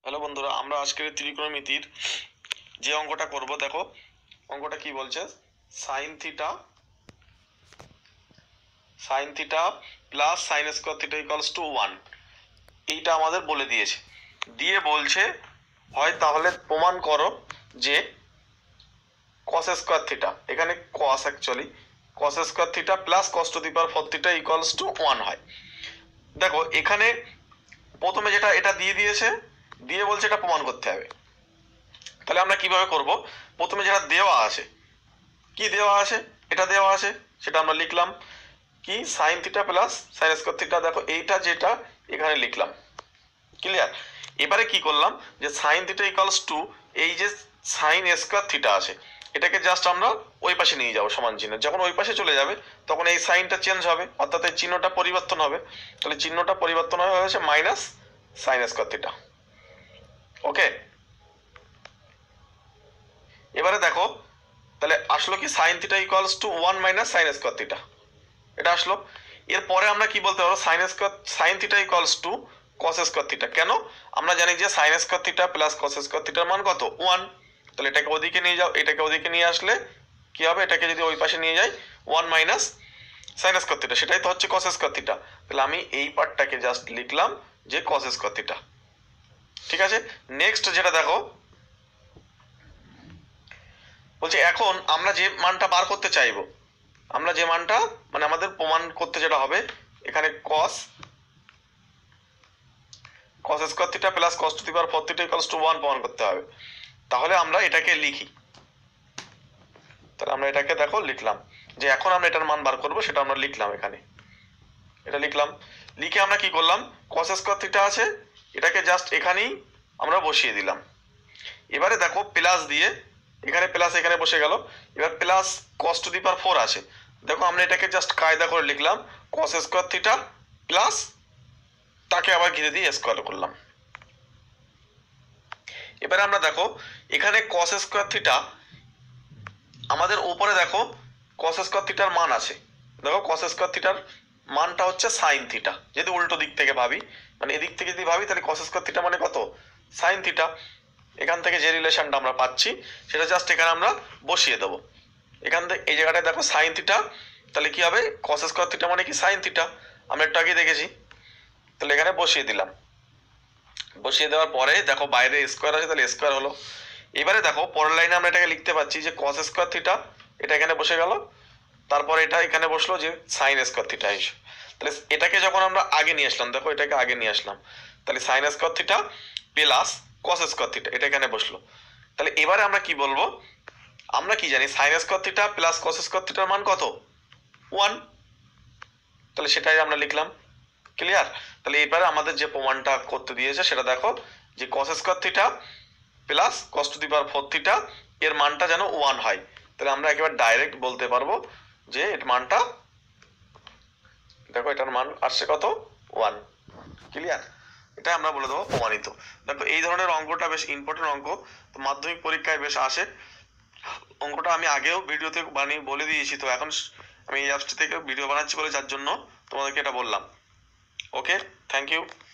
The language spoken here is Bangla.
হ্যালো বন্ধুরা, আমরা আজকের ত্রিকোণমিতির যে অঙ্কটা করব, দেখো অঙ্কটা কি বলছে। Sine theta plus sine square theta equals to 1, এইটা আমাদের বলে দিয়েছে। দিয়ে বলছে হয় তাহলে প্রমাণ করো যে কস স্কোয়ার থিটা, এখানে cos actually cos square theta plus cos to the power 4 theta equals to 1 হয়। দেখো এখানে প্রথমে যেটা এটা দিয়ে দিয়েছে, দিয়ে বলছে এটা প্রমাণ করতে হবে। তাহলে আমরা কিভাবে করব? প্রথমে যেটা দেওয়া আছে, কি দেওয়া আছে, এটা দেওয়া আছে, সেটা আমরা লিখলাম কি sine theta plus sine square theta. দেখো এইটা যেটা এখানে লিখলাম, ক্লিয়ার। এবারে কি করলাম যে সাইন থিটা ইকুয়ালস টু এই যে সাইন স্কোয়ার থিটা আছে, এটাকে জাস্ট আমরা ওই পাশে নিয়ে যাবো সমান চিহ্ন। যখন ওই পাশে চলে যাবে তখন এই সাইনটা চেঞ্জ হবে, অর্থাৎ এই চিহ্নটা পরিবর্তন হবে। তাহলে চিহ্নটা পরিবর্তন হয়েছে minus sine square theta. Okay, এবারে দেখো তাহলে আসলো কি sine theta equals to 1 minus sine square theta, এটা আসলো। এরপরে আমরা কি বলতে পারবো, sine theta equals to cos square theta. কেন? আমরা জানি যে sine square theta plus cos square থিটার মান কত? 1। তাহলে এটাকে ওদিকে নিয়ে যাও, এটাকে ওদিকে নিয়ে আসলে কি হবে, এটাকে যদি ওই পাশে নিয়ে যাই 1 মাইনাস সাইন স্কোয়ার থিটা, সেটাই তো হচ্ছে কস স্কোয়ার থিটা। তাহলে আমি এই পার্টটাকে জাস্ট লিখলাম যে কস স্কোয়ার থিটা। ঠিক আছে, নেক্সট যেটা দেখো বলছে এখন আমরা যে মানটা বার করতে চাইবো, আমরা যে মানটা মানে আমাদের প্রমাণ করতে যেটা হবে, এখানে cos square theta plus cos to the power 4 theta equals to 1 প্রমাণ করতে হবে। তাহলে আমরা এটাকে লিখি, তাহলে আমরা এটাকে দেখো লিখলাম যে এখন আমরা এটার মান বার করব, সেটা আমরা লিখলাম এখানে, এটা লিখলাম। লিখে আমরা কি করলাম, কস স্কোয়ার থিটা আছে, এটাকে জাস্ট এখানেই আমরা বসিয়ে দিলাম। এবারে দেখো প্লাস দিয়ে এখানে প্লাস এখানে বসে গেল। এবার plus cos to the power 4 আছে, দেখো আমরা এটাকে জাস্ট কায়দা করে লিখলাম কস স্কোয়ার থিটা প্লাস তাকে আবার ঘিরে দিয়ে স্কোয়ার করলাম। এবারে আমরা দেখো এখানে কস স্কোয়ার থিটা আমাদের উপরে দেখো কস স্কোয়ার থিটার মান আছে। দেখো কস স্কোয়ার থিটার মানটা হচ্ছে সাইন থিটা, যদি উল্টো দিক থেকে ভাবি, মানে এদিক থেকে যদি ভাবি তাহলে কস স্কোয়ার থিটা মানে কত? Sine theta. এখান থেকে যে রিলেশনটা আমরা পাচ্ছি সেটা জাস্ট এখানে আমরা বসিয়ে দেবো। এখান থেকে এই জায়গাটায় দেখো সাইন থিটা, তাহলে কি হবে, কস স্কোয়ার থিটা মানে কি সাইন থিটা, আমরা একটু আগে দেখেছি। তাহলে এখানে বসিয়ে দিলাম, বসিয়ে দেওয়ার পরে দেখো বাইরে স্কোয়ার আছে, তাহলে স্কোয়ার হলো। এবারে দেখো পরের লাইনে আমরা এটাকে লিখতে পাচ্ছি যে কস স্কোয়ার থিটা, এটা এখানে বসে গেল, তারপরে এটা এখানে বসলো যে সাইন স্কোয়ার থিটা হিসেবে। তাহলে এটাকে যখন আমরা আগে নিয়ে আসলাম, দেখো এটাকে আগে নিয়ে আসলাম, তাহলে sine square theta plus cos square theta এটা এখানে বসলো। তাহলে এবারে আমরা কি বলবো, আমরা কি জানি sine square theta plus cos square থিটার মান কত? 1। তাহলে সেটাই আমরা লিখলাম, ক্লিয়ার। তাহলে এবারে আমাদের যে প্রমাণটা করতে দিয়েছে সেটা দেখো যে cos square theta plus cos to the power 4 theta এর মানটা যেন 1 হয়। তাহলে আমরা একেবারে ডাইরেক্ট বলতে পারবো যে এর মানটা, দেখো এটার মান আসছে কত? 1, ক্লিয়ার। এটা আমরা বলে দেবো প্রমাণিত। দেখো এই ধরনের অঙ্কটা বেশ ইম্পর্টেন্ট অঙ্ক, তো মাধ্যমিক পরীক্ষায় বেশ আসে। অঙ্কটা আমি আগেও ভিডিওতে বানিয়ে বলে দিয়েছি, তো এখন আমি এই অ্যাপসটি থেকে ভিডিও বানাচ্ছি বলে যার জন্য তোমাদেরকে এটা বললাম। Okay, thank you.